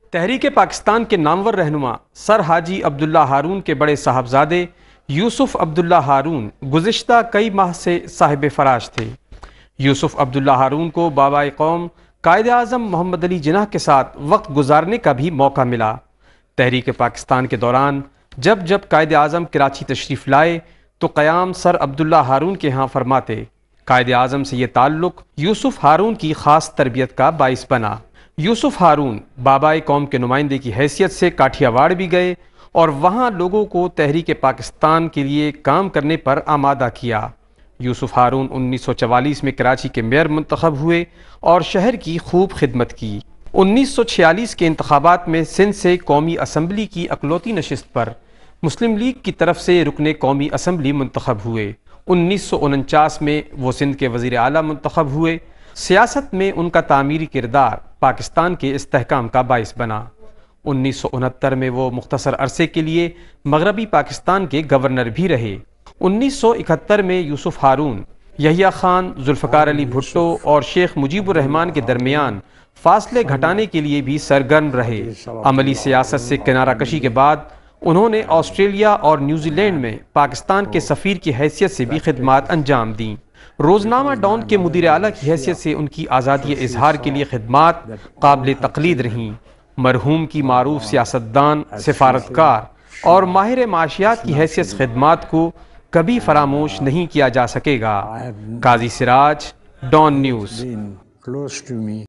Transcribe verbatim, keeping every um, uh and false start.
تحریک پاکستان کے نامور رہنما سر حاجی عبداللہ ہارون کے بڑے صاحبزادے یوسف عبداللہ ہارون گزشتہ کئی ماہ سے صاحب فراش تھے۔ یوسف عبداللہ ہارون کو بابائے قوم قائد اعظم محمد علی جناح کے ساتھ وقت گزارنے کا بھی موقع ملا۔ تحریک پاکستان کے دوران جب جب قائد اعظم کراچی تشریف لائے تو قیام سر عبداللہ ہارون کے ہاں فرماتے۔ قائد اعظم سے یہ تعلق یوسف ہارون کی خاص تربیت کا باعث بنا۔ یوسف ہارون بابائے قوم کے نمائندے کی حیثیت سے کاٹھیا واڑ بھی گئے اور وہاں لوگوں کو تحریک پاکستان کے لیے کام کرنے پر آمادہ کیا۔ یوسف ہارون انیس سو چوالیس میں کراچی کے میئر منتخب ہوئے اور شہر کی خوب خدمت کی۔ انیس سو چھیالیس کے انتخابات میں سندھ سے قومی اسمبلی کی اکلوتی نشست پر مسلم لیگ کی طرف سے رکن قومی اسمبلی منتخب ہوئے۔ انیس سو انچاس میں وہ سندھ کے وزیر اعلیٰ منتخب ہوئے۔ سیاست میں ان کا تعمیری کردار پاکستان کے استحکام کا باعث بنا۔ انیس سو انہتر میں وہ مختصر عرصے کے لیے مغربی پاکستان کے گورنر بھی رہے۔ انیس سو اکہتر میں یوسف ہارون یحییٰ خان، ذوالفقار علی بھٹو اور شیخ مجیب الرحمان کے درمیان فاصلے گھٹانے کے لیے بھی سرگرم رہے۔ عملی سیاست سے کنارہ کشی کے بعد انہوں نے آسٹریلیا اور نیوزی لینڈ میں پاکستان کے سفیر کی حیثیت سے بھی خدمات انجام دیں۔ روزنامہ ڈان کے مدیر اعلیٰ کی حیثیت سے ان کی آزادی اظہار کے لیے خدمات قابل تقلید رہیں۔ مرحوم کی معروف سیاستدان، سفارتکار اور ماہر معاشیات کی حیثیت سے خدمات کو کبھی فراموش نہیں کیا جا سکے گا۔ قاضی سراج، ڈان نیوز۔